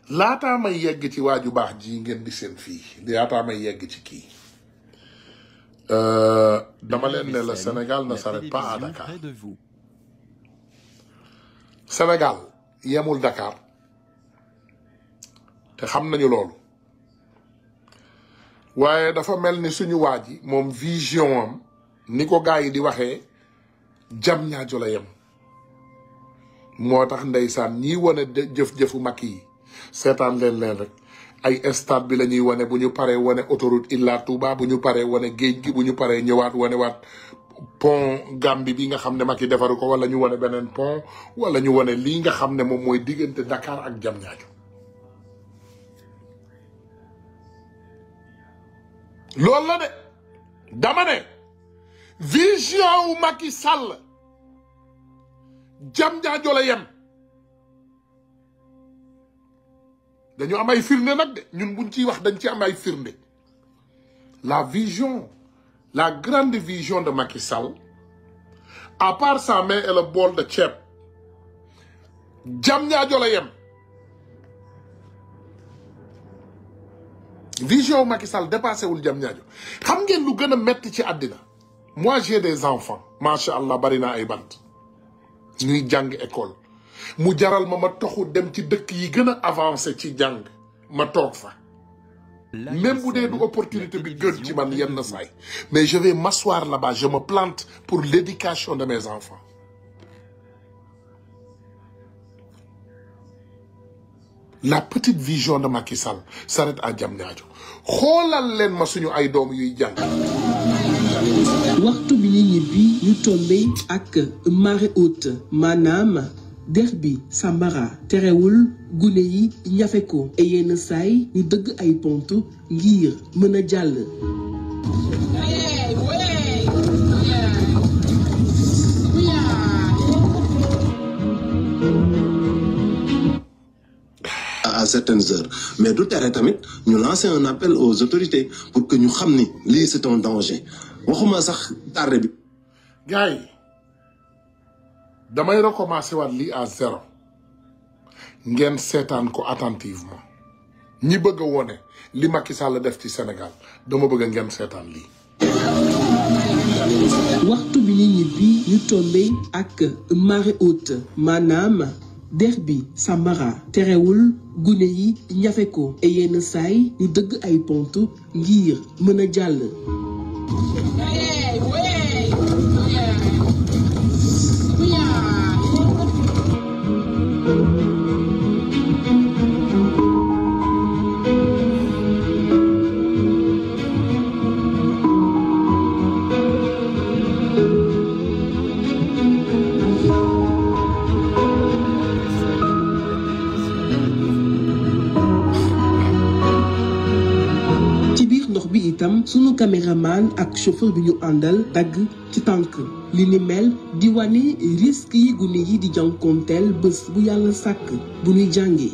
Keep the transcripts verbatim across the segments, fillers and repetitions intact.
laataa may yegg ci waaju baax ji ngeen di seen fii laataa may yegg ci kii dama leen ne le Sénégal ne s'arrête pas à Dakar. Sénégal yemul Dakar te xam nañu loolu waaye dafa mel ni suñu waa ji moom vision am ni ko gars yi di waxee jam ñaajo la yem moo tax ndeysaan ñiy wane jëf-jëfu Macky yi seetaan leen leen rek ay stade bi la ñuy wane bu ñu paree wane autoroute Ila Touba bu ñu paree wane géej gi bu ñu paree ñëwaat wane waat pont Gambie bi nga xam ne Macky defaru ko wala ñu wane beneen pont wala ñu wane lii nga xam ne moom mooy diggante Dakar ak Diamniadio loolu la de dama ne vision wu Macky Sall Diamniadio la yem dañu am ay firnde nag de ñun buñ ciy wax dañ ci am ay firnde la vision la grande vision de Macky Sall à part sa main et le bol de ceeb Diamniadio la yem vision Macky Sall dépassé wul Diamniadio xam ngeen lu gën a metti ci àddina moi j'ai des enfants macha allah bari naa ay bant ñuy jàng école mu jaral ma ma toxu dem ci dëkk yi gën a avancé ci jàng ma toog fa même bu dee du opportunité bi gën ci man yenn saay mais je vais m'asseoir là-bas je me plante pour l'éducation de mes enfants la petite vision de Macky Sall s'arrête à Diamniadio xoolal leen ma suñu ay doom yuy jàng waxtu bi ñu ñibbi ñu tombé ak marée haute maanaam dex bi Sambara terewul gune yi ñafe ko et yenn saay ñu dëgg ay pont ngir mën a jàll. À certaines heures mais du tere tamit ñu lancer un appel aux autorités pour que ñu xam ni lii c'est un danger waxuma sax tardé bi. gars yi damay recommencer waat lii à zéro ngeen seetaan ko attentivement ñi bëgg a wone li Macky Sall def ci Sénégal dama bëgg ngeen seetaan lii. waxtu bi ñu ñibbi ñu tombé ak marée haute maanaam dex bi Sambara terewul gune yi ñafe ko et yenn saay ñu dëgg ay pont ngir mën a jàll. itam sunu caméraman ak chauffeur bi ñu àndal dagg ci tànk li ni mel di wane risque yi gune yi di jànkonteel bés bu yàlla sàkk bu ñuy jàngee.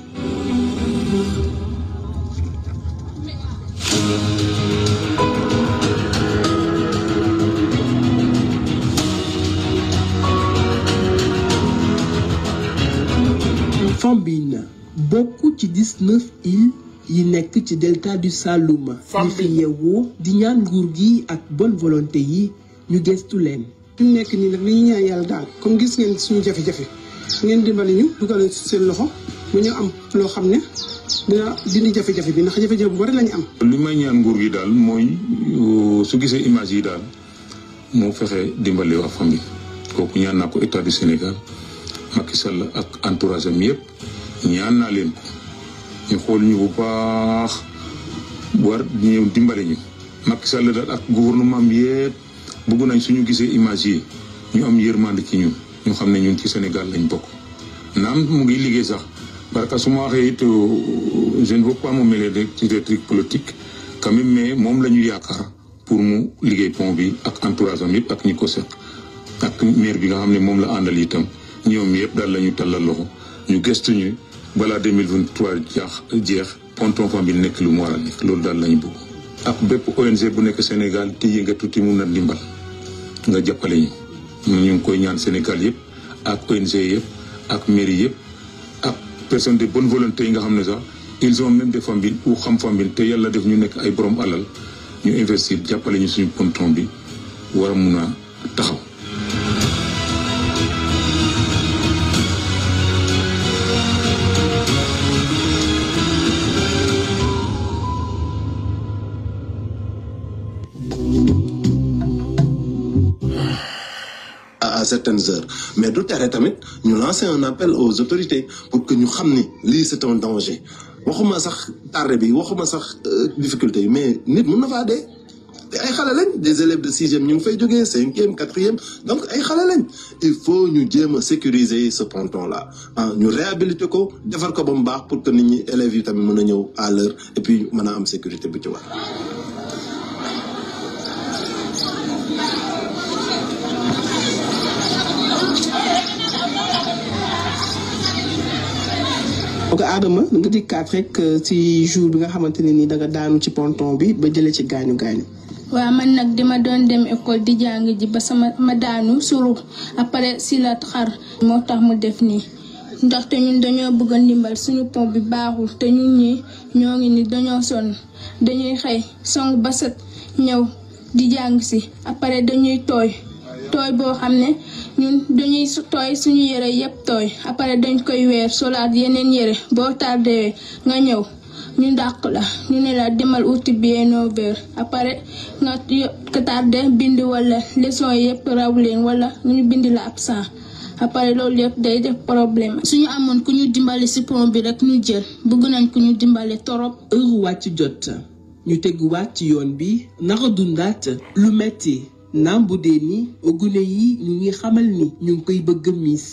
Fambine bokk ci dix-neuf îles yi nekk ci delta du Saloum ñi fi yeewoo di ñaan nguur gi ak bonne volonté yi ñu gestu leen. fi mu nekk nii nag li ñu ñaan yàlla daal comme gis ngeen suñu jafe-jafe ngeen dimbali ñu dugal seen loxo bu ñu am loo xam ne dina dindi jafe-jafe bi ndax jafe-jafe bu bari lañu am. li may ñaan nguur gi daal mooy su gisee image yi daal moo fexe dimbali waa famille kooku ñaan naa ko état du Sénégal Macky Sall ak entourage am yëpp ñaan naa leen ko. ñu xool ñu bu baax war ñëw dimbale ñu Macky Sall daal ak gouvernement bi yëpp bëgg nañ suñu gisee image yi ñu am yërmande ci ñun ñu xam ne ñun ci Sénégal lañ bokk naam mu ngi liggéey sax parce que su ma waxee it je ne veux pas me mêler de ci des trucs politiques quand même mais moom la ñu yaakaar pour mu liggéey pont bi ak entourage am yëpp ak ñi ko seq ak maire bi nga xam ne moom la àndal itam ñoom yëpp daal la ñu tallal loxo ñu gëstu ñu. balaa deux mille vingt-trois jaax jeex ponton famille nekk lu mu war a nekk loolu daal lañu bëgg ak bépp O N G bu nekk Sénégal te yënga tuuti mun na dimbal nga jàppale ñu ñu ngi koy ñaan Sénégal yëpp ak O N G yëpp ak mairie yëpp ak personne de bonne volonté yi nga xam ne sax ils ont même des familles ou xam famille te yàlla def ñu nekk ay borom alal ñu investir jàppale ñu suñu ponton bi war a mun a taxaw. À certaines heures mais du tere tamit ñu lancer un appel aux autorités pour que ñu xam ni lii c'est un danger waxuma sax tarde bi waxuma sax difficulté yi mais nit mun na faa dee te ay xale lañ des élèves de sixième ñu ngi fay jógee cinquième quatrième donc ay xale lañ il faut ñu jéem a sécuriser ce ponton là ah ñu réhabiliter ko defar ko ba mu baax pour que nit ñi élèves yi tamit mën a ñëw à l'heure et puis mën a am sécurité bu ci war. ok Adama nga dikkaat rek ci jour bi nga xamante ne ni danga daanu ci ponton bi ba jëlee ci gaañu gaañu. waaw man nag dama doon dem école di jàng ji ba sama ma daanu suru après si la xar moo tax mu def nii ndaxte ñun dañoo bëgg a ndimbal suñu pont bi baaxul te ñun ñi ñoo ngi ni dañoo sonn dañuy xëy song ba set ñëw di jàng si après dañuy tooy tooy boo xam ne ñun dañuy tooy suñu yére yëpp tooy après dañ koy weer solaat yeneen yére boo tardé nga ñëw ñu dàq la ñu ne la demal uti bien neuf heures après nga ka tardé bind wala leçon yëpp raw leen wala ñu bind la absent après loolu yëpp day def problème. suñu amoon ku ñu dimbali ci pont bi rek ñu jël bëgg nañ ku ñu dimbali torop. heure wàcc jot ñu teguwaat ci yoon bi naka dundaat lu metti naam bu dee ni gune yi ñu ngi xamal ni ñu ngi koy bëgg miis.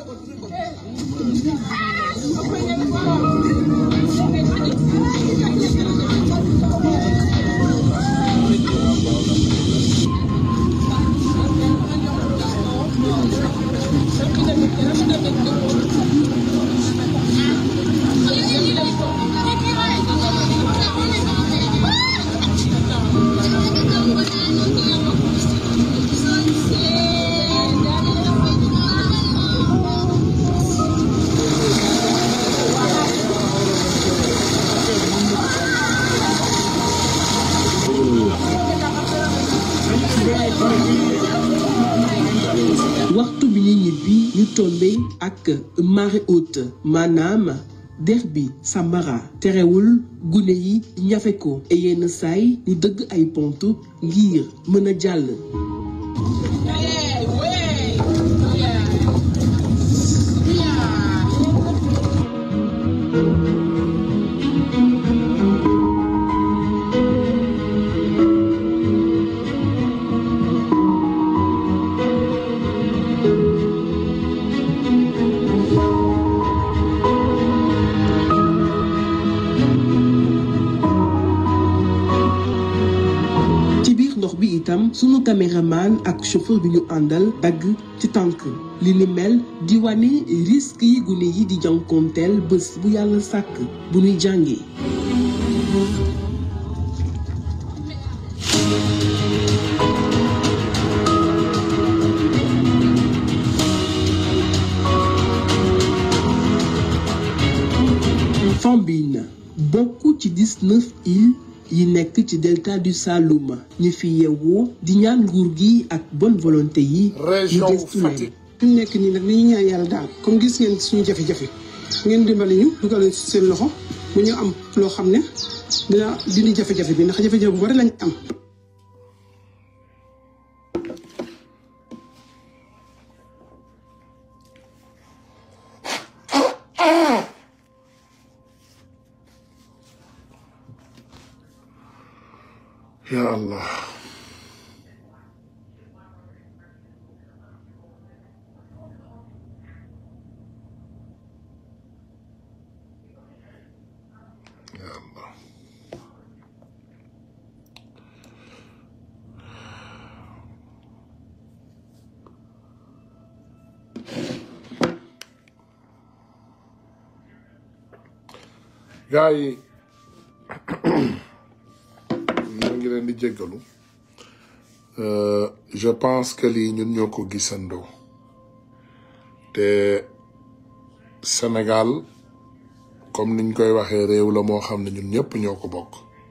waxtu bi ñu ñibbi ñu tombé ak marée haute maanaam dex bi Sambara terewul gune yi ñafe ko e yenn saay ñu dëgg ay pont ngir mën a jàll. itam sunu caméraman ak chauffeur bi ñu àndal dagg ci tànk li ni mel di wane risque yi gune yi di jànkonteel bés bu yàlla sàkk bu ñuy jàngee. Fambine bokk ci dix-neuf îles yi nekk ci delta du Saloum ñu fi yeewoo di ñaan nguur gi ak bonne volonté yi. région Fatick. fi mu nekk nii nag li ñu ñaan yàlla daal comme gis ngeen suñu jafe-jafe ngeen dimbali ñu dugal seen loxo bu ñu am loo xam ne dina dindi jafe-jafe bi ndax jafe-jafe bu bari lañ am. Ya Allah. Ya Allah. Gars yi ngi leen di jéggalu je pense que lii ñun ñoo ko gisandoo te Sénégal comme niñ koy waxee réew la moo xam ne ñun ñëpp ñoo ko bokk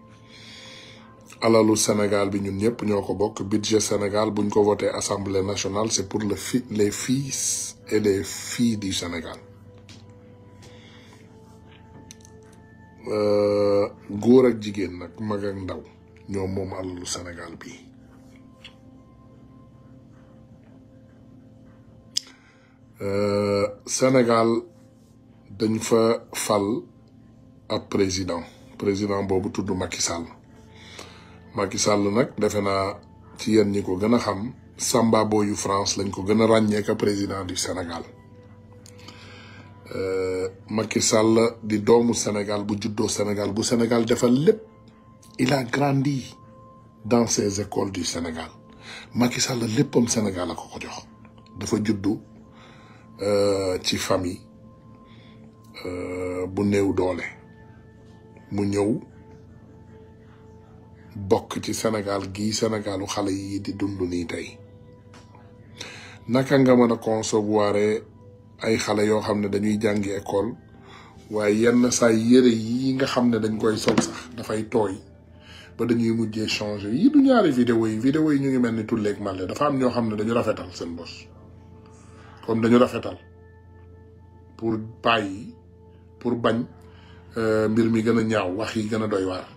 alalu Sénégal bi ñun ñëpp ñoo ko bokk budget Sénégal buñ ko voté assemblée nationale c'est pour le fi les fils et les filles du Sénégal góor ak jigéen nag mag ak ndaw ñoom moom alalu Sénégal bi Sénégal dañ fa fal ab président président boobu tudd Macky Sall Macky Sall nag defe naa ci yéen ñi ko gën a xam Samba Boyu France lañ ko gën a ràññee ka président du Sénégal Macky Sall di doomu Sénégal bu juddoo Sénégal bu Sénégal defal lépp il a grandi dans ces écoles du Sénégal Macky Sall léppam Sénégal la ko ko jox dafa juddu ci famille bu néew doole mu ñëw bokk ci Sénégal gii Sénégalu xale yi di dund nii tey naka nga mën a concevoir ay xale yoo xam ne dañuy jàngi école waaye yenn saa yére yi nga xam ne dañ koy sol sax dafay tooy ba dañuy mujjee changer yi du ñaari vidéo yi vidéo yi ñu ngi mel ni tulleeg màlle dafa am ñoo xam ne dañu rafetal seen bos comme dañu rafetal pour bàyyi pour bañ mbir mi gën a ñaaw wax yi gën a doy waar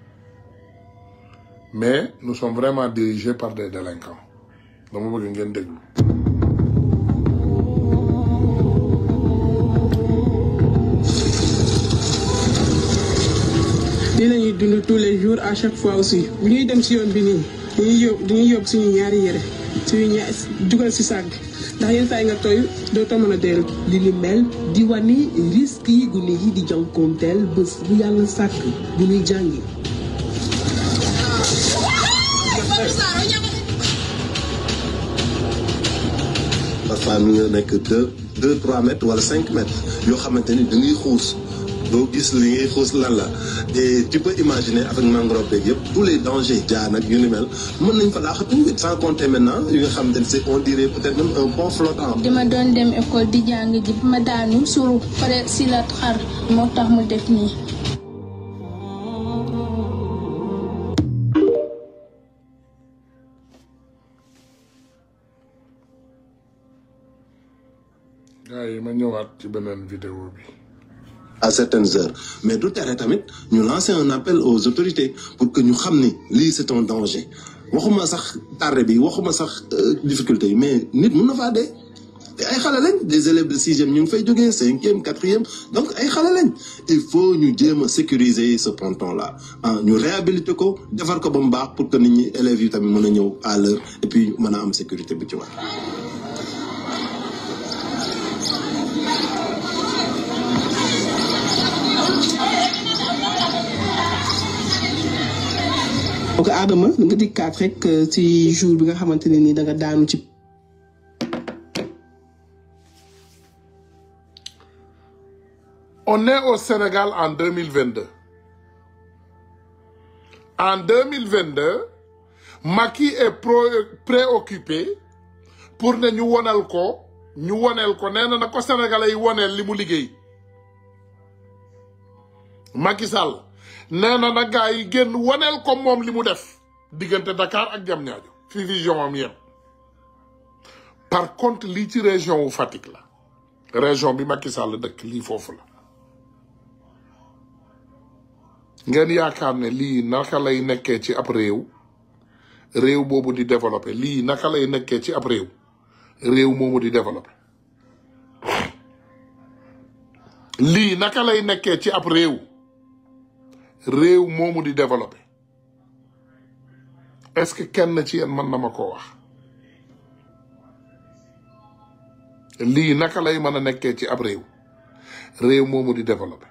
mais nous sommes vraiment dirigés par des délinquants dama bëgg ngeen déglu. lii la ñuy dund tous les jours à chaque fois aussi bu ñuy dem si yoon bi nii dañuy yóbbu dañuy yóbbu suñu ñaari yére suñu ñaar dugal si saag bi ndax yenn saa yi nga tooy doo ta mën a dellu. li li mel di wane risque yi gune yi di jànkoonteel bés bu yàlla sàkk bu ñuy jàngi. parfois mi nga nekk deux deux trois mètres wala cinq mètres yoo xamante ni da ngay xuus doo gis li ngay xuus lan la et tu peux imaginer avec mangrove beeg yëpp tous les dangers jaa nag yu ni mel mën nañ fa laaxatu sans compter maintenant yi nga xamante ni c'est on dirait peut-être même un pont flottant. dama doon dem école di jàng ji ma daanu suru pare si la xar moo tax mu def nii. gars yi ma ñëwaat ci beneen vidéo bi. à certaines heures mais du tere tamit ñu lancer un appel aux autorités pour que ñu xam ni lii c'est un danger waxuma sax tarde bi waxuma sax difficulté yi mais nit mun na faa dee te ay xale lañ des élèves de sixième ñu ngi fay jógee cinquième quatrième donc ay xale lañ il faut ñu jéem a sécuriser ce ponton là ah ñu réhabiliter ko defar ko ba mu baax pour que nit ñi élèves yi tamit mën a ñëw à l'heure et puis mën a am sécurité bu ci war. donc Adama nga dikkaat rek ci jour bi nga xamante ne ni da nga daanu ci. On est au Sénégal en deux mille vingt-deux. En deux mille vingt-deux, Macky est préoccupé pour ne ñu wonal ko ñu wonel ko nee na ko Sénégalais yi wonel li mu liggéey Macky Sall nee na na gaa yi génn wonel ko moom li mu def diggante Dakar ak Diamniadio fi vision am yem par contre lii ci région wu Fatick la région bi Macky Sall dëkk lii foofu la ngeen yaakaar ne lii naka lay nekkee ci ab réew réew boobu di développé lii naka lay nekkee ci ab réew réew moomu di développé lii naka lay nekkee ci ab réew réew moomu di développé est-ce que kenn ci yéen mën na ma koo wax lii naka lay mën a nekkee ci ab réew réew moomu di développé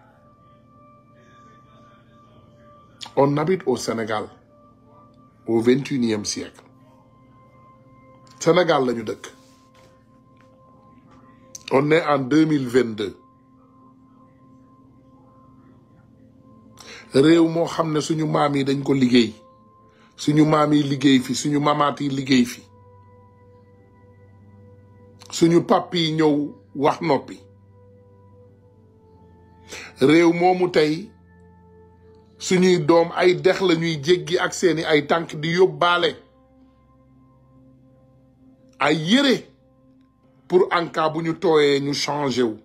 on habite au Sénégal au vingt-et-unième siècle Sénégal lañu dëkk on est en deux mille vingt-deux réew moo xam ne suñu maam yi dañ ko liggéey suñu maam yi liggéey fi suñu mamaat yi liggéey fi suñu pap yi ñëw wax noppi réew moomu tey suñuy doom ay dex la ñuy jéggi ak seeni ay tànk di yóbbaale ay yére pour en cas bu ñu tooyee ñu changé wu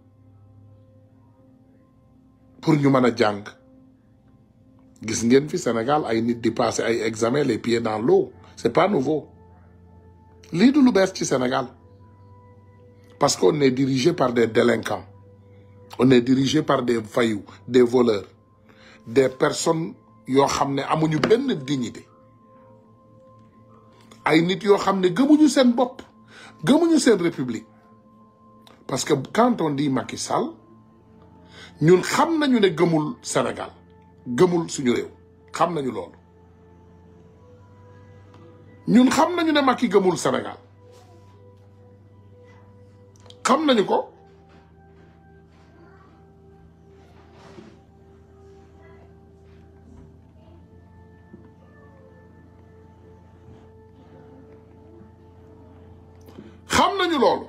pour ñu mën a jàng gis ngeen fi Sénégal ay nit di passer ay examen les pieds dans l'eau c'est pas nouveau lii du lu bees ci Sénégal parce qu'on est dirigé par des délinquants on est dirigé par des voyous des voleurs des personnes yoo xam ne amuñu benn dignité ay nit yoo xam ne gëmuñu seen bopp gëmuñu seen république parce que quand on dit Macky Sall ñun xam nañu ne gëmul Sénégal gëmul suñu réew xam nañu loolu ñun xam nañu ne Macky gëmul Sénégal xam nañu ko xam nañu loolu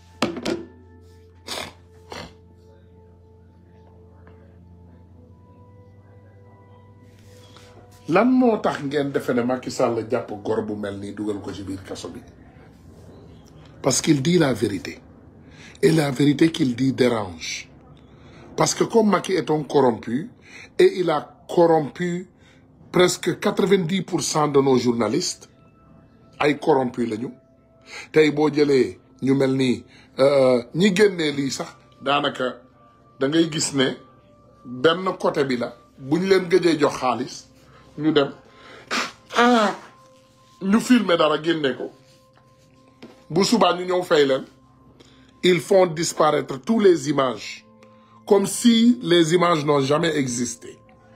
lan moo tax ngeen defe ne Macky Sall jàpp gor bu mel nii dugal ko ci biir kaso bi parce qu'il dit la vérité et la vérité qu'il dit dérange parce que comme Macky est un corrompu et il a corrompu presque quatre-vingt-dix pour cent de nos journalistes ay corrompus lañu tey boo jëlee ñu mel nii ñi génnee lii sax daanaka da ngay gis ne benn côté bi la bu ñu leen gëjee jox xaalis ñu dem ah ñu filmer dara génne ko bu subaa ñu ñëw fay leen ils font disparaître toutes les images comme si les images n'ont jamais existé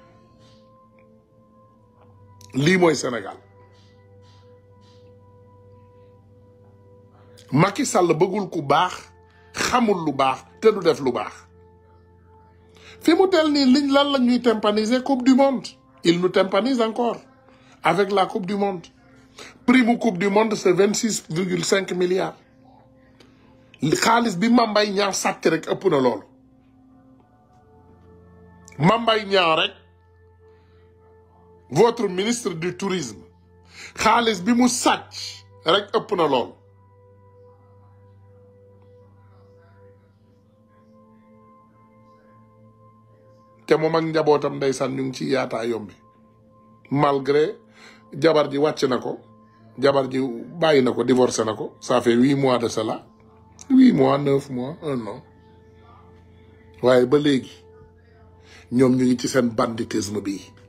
lii mooy Sénégal Macky Sall bëggul ku baax xamul lu baax te du def lu baax fi mu tel nii liñ lan la ñuy tympaniser coupe du monde il nous tympanise encore avec la coupe du monde prix mu coupe du monde c'est vingt-six virgule cinq milliards xaalis bi Mame Mbaye Niang sàcc rek ëpp na loolu Mame Mbaye Niang rek votre ministre du tourisme xaalis bi mu sàcc rek ëpp na loolu te moom ak njabootam ndeysaan ñu ngi ci yaataa yombi malgré jabar ji wàcc na ko jabar ji bàyyi na ko divorcé na ko ça fait huit mois de cela huit mois neuf mois un an waaye ba léegi ñoom ñu ngi ci seen banditisme bi